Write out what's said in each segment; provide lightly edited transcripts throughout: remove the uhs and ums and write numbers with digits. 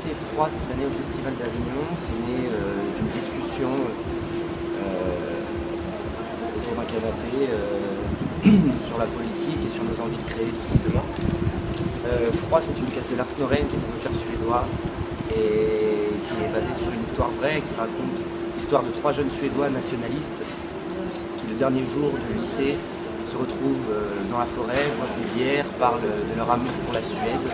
invité Froid cette année au Festival d'Avignon. C'est né d'une discussion autour d'un canapé sur la politique et sur nos envies de créer tout simplement. Froid, c'est une pièce de Lars Norén qui est un auteur suédois et qui est basée sur une histoire vraie qui raconte l'histoire de 3 jeunes Suédois nationalistes qui le dernier jour du lycée se retrouvent dans la forêt, boivent des bières, parlent de leur amour pour la Suède,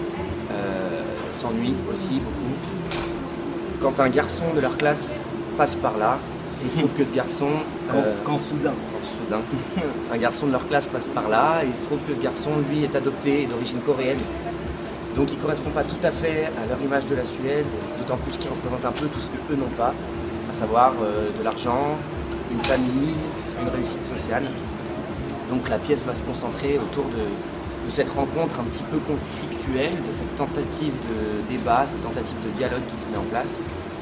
s'ennuient aussi beaucoup. Quand un garçon de leur classe passe par là, et il se trouve que ce garçon... Quand soudain. Un garçon de leur classe passe par là, et il se trouve que ce garçon, lui, est adopté et d'origine coréenne. Donc il ne correspond pas tout à fait à leur image de la Suède, d'autant plus qu'il représente un peu tout ce que eux n'ont pas, à savoir de l'argent, une famille, une réussite sociale. Donc la pièce va se concentrer autour de cette rencontre un petit peu conflictuelle, de cette tentative de débat, cette tentative de dialogue qui se met en place.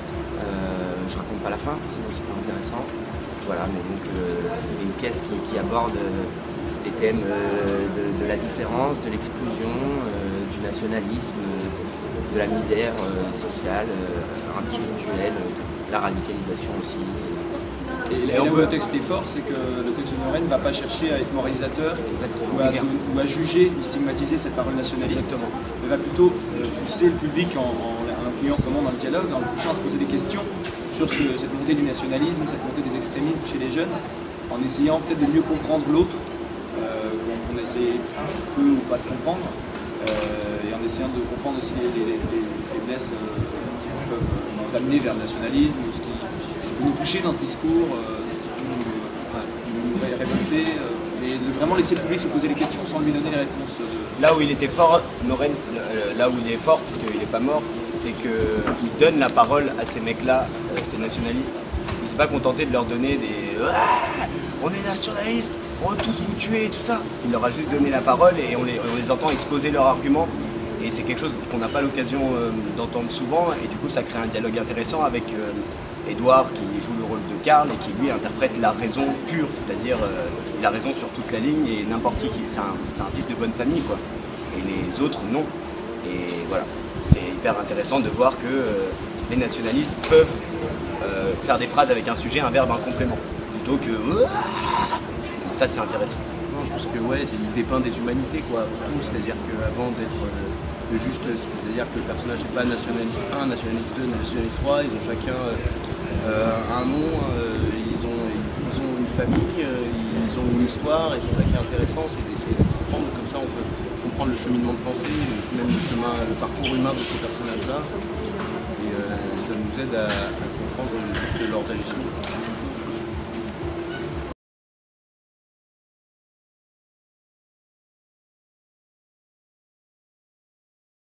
Je raconte pas la fin, sinon c'est pas intéressant. Voilà, mais donc c'est une pièce qui aborde les thèmes de la différence, de l'exclusion, du nationalisme, de la misère sociale, intellectuelle, de la radicalisation aussi. Et là où le texte est fort, c'est que le texte de Norén ne va pas chercher à être moralisateur ou à juger, ni stigmatiser cette parole nationaliste. Exactement. Mais va plutôt pousser le public en incluant comment dans le dialogue, en le poussant à se poser des questions sur cette montée du nationalisme, cette montée des extrémismes chez les jeunes, en essayant peut-être de mieux comprendre l'autre, qu'on essaie peu ou pas de comprendre, et en essayant de comprendre aussi les faiblesses qui peuvent nous amener vers le nationalisme, ou ce qui peut nous toucher dans ce discours, ce qui peut nous révolter, mais de vraiment laisser le public se poser les questions sans lui donner les réponses. Là où il était fort, Norén, là où il est fort, parce qu'il n'est pas mort, c'est qu'il donne la parole à ces mecs-là, ces nationalistes. Il ne s'est pas contenté de leur donner des « on est nationalistes, on va tous vous tuer » et tout ça. Il leur a juste donné la parole et on les entend exposer leurs arguments. Et c'est quelque chose qu'on n'a pas l'occasion d'entendre souvent, et du coup ça crée un dialogue intéressant avec Edouard qui joue le rôle de Karl et qui lui interprète la raison pure, c'est-à-dire la raison sur toute la ligne, et n'importe qui, c'est un fils de bonne famille quoi. Et les autres non. Et voilà, c'est hyper intéressant de voir que les nationalistes peuvent faire des phrases avec un sujet, un verbe, un complément, plutôt que ça c'est intéressant. Non, je pense que ouais, il dépeint des humanités quoi, tout, c'est-à-dire qu'avant d'être juste, c'est-à-dire que le personnage n'est pas nationaliste 1, nationaliste 2, nationaliste 3, ils ont chacun un nom, ils ont une famille, ils ont une histoire, et c'est ça qui est intéressant, c'est d'essayer de comprendre, comme ça on peut comprendre le cheminement de pensée, même le parcours humain de ces personnages-là, et ça nous aide à comprendre juste leurs agissements.